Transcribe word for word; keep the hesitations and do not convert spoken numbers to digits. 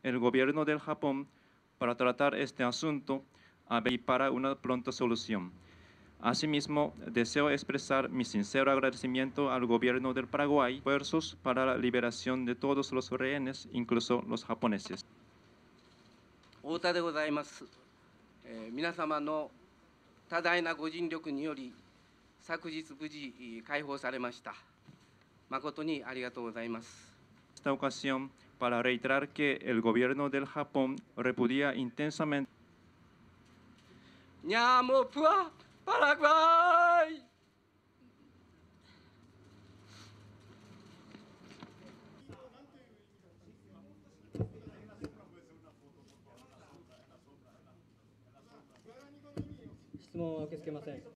el gobierno del Japón para tratar este asunto y para una pronta solución. Asimismo, deseo expresar mi sincero agradecimiento al gobierno del Paraguay por sus esfuerzos para la liberación de todos los rehenes, incluso los japoneses. 太田でございます。えー、皆様の多大なご尽力により、昨日無事解放されました。誠にありがとうございます。 Esta ocasión para reiterar que el gobierno del Japón repudia intensamente. ¡Ñamo Pua Paraguay! 質問は受け付けません。